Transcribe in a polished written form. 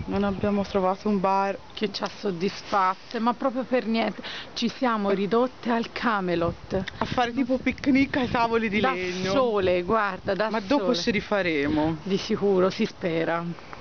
Non abbiamo trovato un bar che ci ha soddisfatte, ma proprio per niente. Ci siamo ridotte al Camelot. a fare tipo picnic ai tavoli di Da legno. sole, guarda, da Ma dopo sole. ci rifaremo. Di sicuro, si spera.